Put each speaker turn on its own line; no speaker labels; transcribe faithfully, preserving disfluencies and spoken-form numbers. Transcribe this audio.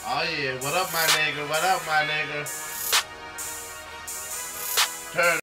Oh yeah, what up my nigga, what up my nigga? Turn